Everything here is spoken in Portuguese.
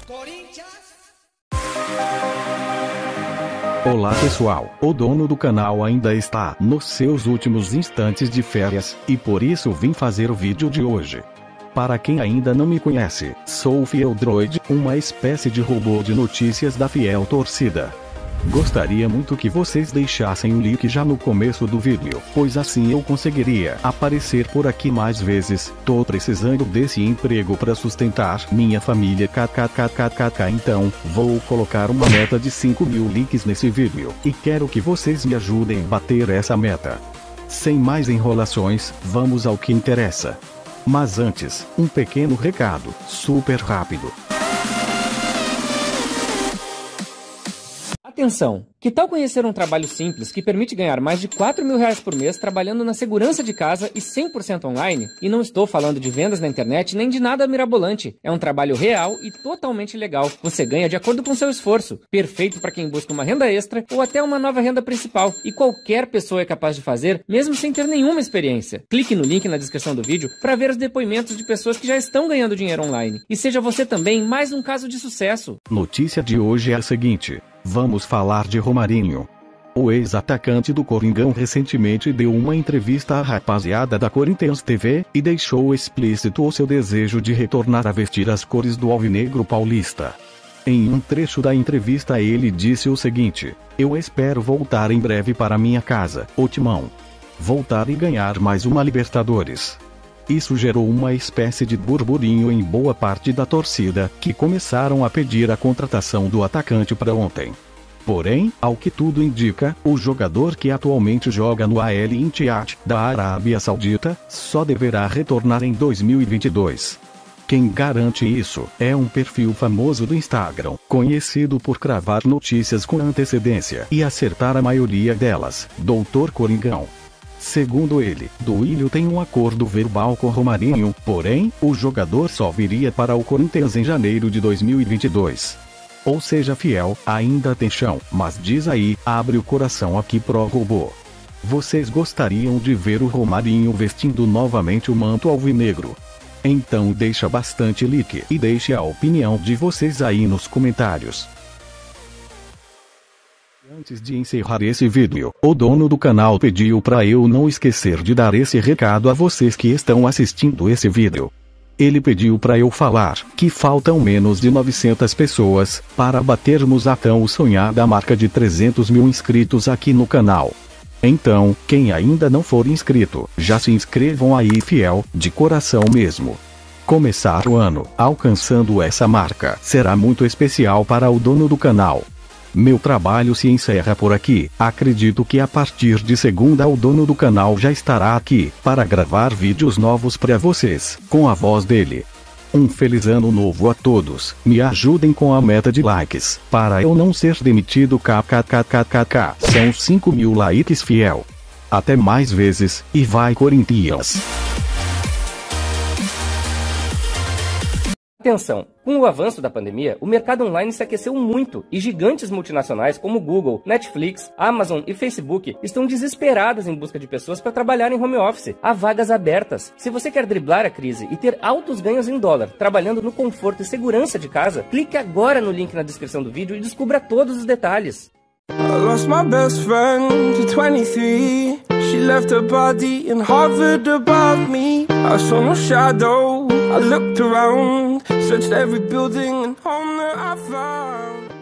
Olá pessoal, o dono do canal ainda está nos seus últimos instantes de férias, e por isso vim fazer o vídeo de hoje. Para quem ainda não me conhece, sou o Fiel Droid, uma espécie de robô de notícias da Fiel Torcida. Gostaria muito que vocês deixassem o like já no começo do vídeo, pois assim eu conseguiria aparecer por aqui mais vezes. Tô precisando desse emprego para sustentar minha família kkkkkk. Então, vou colocar uma meta de 5.000 likes nesse vídeo, e quero que vocês me ajudem a bater essa meta. Sem mais enrolações, vamos ao que interessa. Mas antes, um pequeno recado, super rápido. Atenção! Que tal conhecer um trabalho simples que permite ganhar mais de R$4.000 por mês trabalhando na segurança de casa e 100% online? E não estou falando de vendas na internet nem de nada mirabolante. É um trabalho real e totalmente legal. Você ganha de acordo com seu esforço. Perfeito para quem busca uma renda extra ou até uma nova renda principal. E qualquer pessoa é capaz de fazer, mesmo sem ter nenhuma experiência. Clique no link na descrição do vídeo para ver os depoimentos de pessoas que já estão ganhando dinheiro online. E seja você também mais um caso de sucesso. Notícia de hoje é a seguinte. Vamos falar de Romarinho. O ex-atacante do Coringão recentemente deu uma entrevista à rapaziada da Corinthians TV, e deixou explícito o seu desejo de retornar a vestir as cores do alvinegro paulista. Em um trecho da entrevista ele disse o seguinte: "Eu espero voltar em breve para minha casa, o Timão. Voltar e ganhar mais uma Libertadores." Isso gerou uma espécie de burburinho em boa parte da torcida, que começaram a pedir a contratação do atacante para ontem. Porém, ao que tudo indica, o jogador que atualmente joga no Al Ittihad, da Arábia Saudita, só deverá retornar em 2022. Quem garante isso é um perfil famoso do Instagram, conhecido por cravar notícias com antecedência e acertar a maioria delas, Dr. Coringão. Segundo ele, Duílio tem um acordo verbal com Romarinho, porém, o jogador só viria para o Corinthians em janeiro de 2022. Ou seja, Fiel, ainda tem chão, mas diz aí, abre o coração aqui pro robô. Vocês gostariam de ver o Romarinho vestindo novamente o manto alvinegro? Então deixa bastante like e deixe a opinião de vocês aí nos comentários. Antes de encerrar esse vídeo, o dono do canal pediu para eu não esquecer de dar esse recado a vocês que estão assistindo esse vídeo. Ele pediu para eu falar que faltam menos de 900 pessoas para batermos a tão sonhada marca de 300.000 inscritos aqui no canal. Então, quem ainda não for inscrito, já se inscrevam aí, fiel, de coração mesmo. Começar o ano alcançando essa marca será muito especial para o dono do canal. Meu trabalho se encerra por aqui. Acredito que a partir de segunda o dono do canal já estará aqui para gravar vídeos novos para vocês, com a voz dele. Um feliz ano novo a todos. Me ajudem com a meta de likes, para eu não ser demitido kkkkkk. São 5.000 likes, fiel. Até mais vezes, e vai Corinthians! Atenção! Com o avanço da pandemia, o mercado online se aqueceu muito e gigantes multinacionais como Google, Netflix, Amazon e Facebook estão desesperadas em busca de pessoas para trabalhar em home office. Há vagas abertas. Se você quer driblar a crise e ter altos ganhos em dólar, trabalhando no conforto e segurança de casa, clique agora no link na descrição do vídeo e descubra todos os detalhes. I lost my best friend to 23. She left her body in Harvard above me. I saw no shadow. I looked around, searched every building and home that I found.